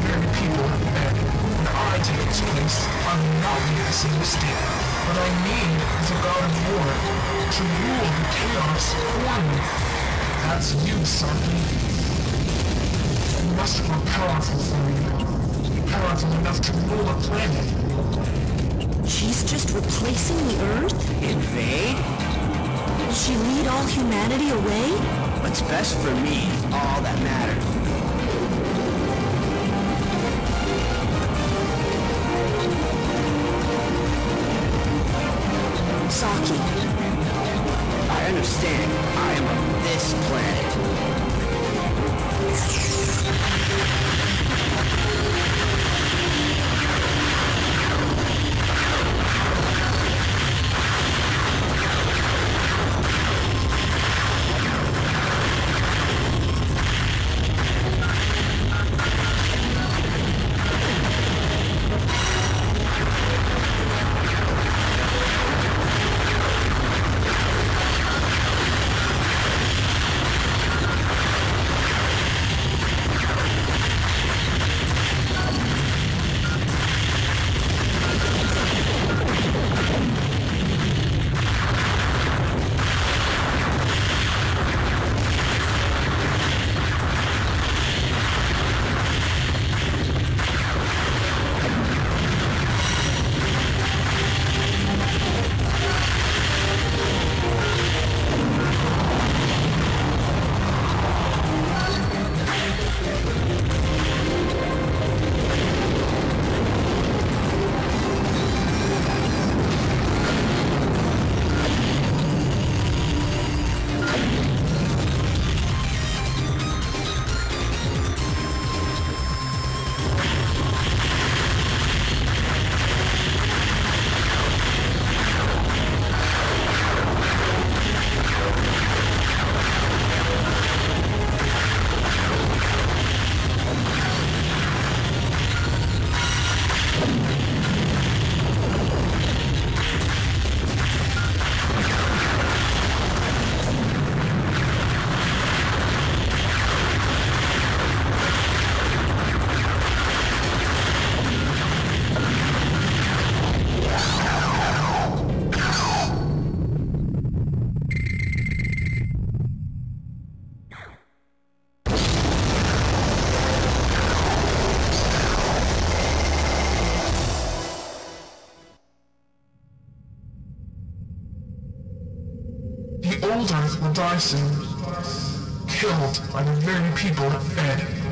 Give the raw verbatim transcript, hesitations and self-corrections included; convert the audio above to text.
very people have fed. When I take its place, I will not make the same mistake. What I need is a god of war to rule the chaos for me. That's you, Saki. You must grow powerful for me. Powerful enough to rule a planet. She's just replacing the Earth? Invade? Will she lead all humanity away? What's best for me is all that matters. Saki. I understand. I am of this planet. The old Earth will die soon, killed by the very people it fed.